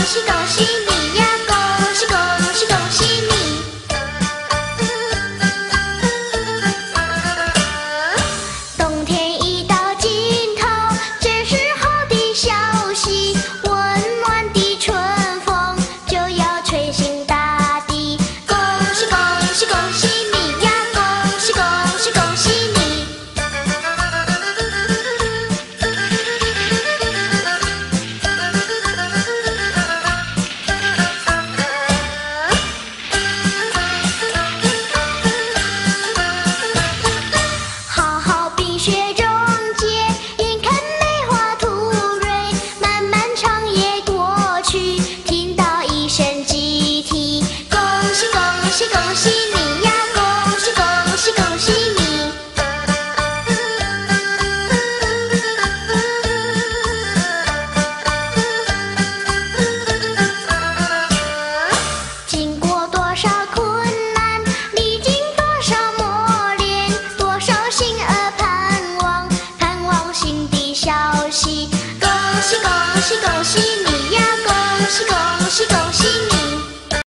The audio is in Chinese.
喜恭喜你呀，恭喜恭喜恭喜你！冬天已到尽头，这时候的消息，温暖的春风就要吹醒大地。恭喜恭喜恭喜你呀，恭喜恭喜恭喜你！好好冰雪溶解，眼看梅花吐蕊，漫漫长夜过去，听到一声鸡啼。恭喜恭喜恭喜你呀，恭喜恭喜恭喜你！经过多少困难，历经多少磨练，多少心儿盼望，盼望新的消息。恭喜恭喜恭喜